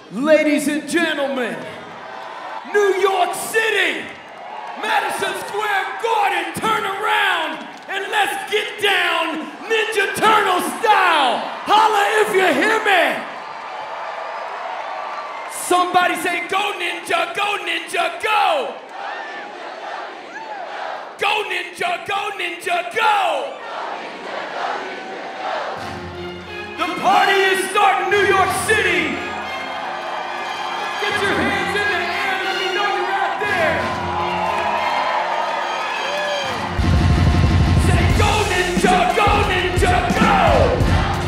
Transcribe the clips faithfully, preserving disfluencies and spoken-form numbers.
Ladies and gentlemen, New York City, Madison Square Garden, turn around and let's get down Ninja Turtle style. Holla if you hear me. Somebody say, go Ninja, go Ninja, go. Go Ninja, go Ninja, go. The party is starting, New York City. Get your hands in the air, let me know you're out there. Say, go Ninja, go Ninja, go.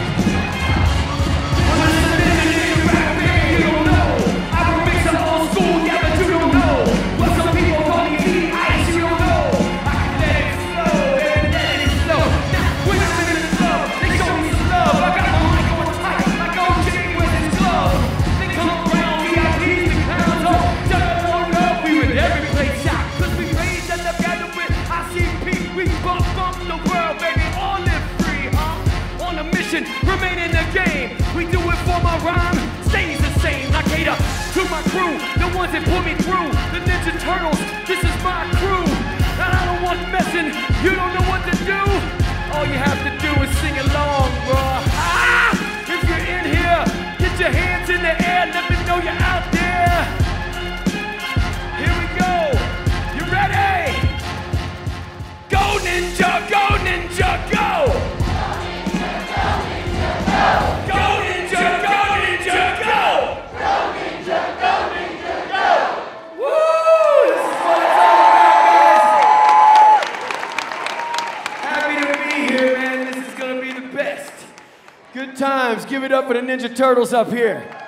When I said Ninja, rap band, you don't know. I can mix some old school, yeah, but you don't know. What some people call me heat ice, you don't know. I can let it flow, and let it flow. Now, when I'm in the club, they show me some love. I got my mic on tight, like O J with his glove. They come around, V I Ps, the clowns, oh, shut up, hold up. We with every place out, cause we raised and together with I C P. We bump, bump the world, baby, all live free, huh? On a mission, remain in the game. We do it for my rhyme, stays the same. I cater to my crew, the ones that put me through. The Ninja Turtles, this is my crew. And I don't want messing, you don't know what to do. All you have to do is sing along, bruh. Ah! If you're in here, get your hands in the air, let me know you're out there. Here we go, you ready? Go Ninja, go Ninja, go! Go Ninja, go Ninja, go! Go Ninja, go Ninja, go! Woo! This is what it's all about, guys. Happy to be here, man. This is gonna be the best. Good times. Give it up for the Ninja Turtles up here.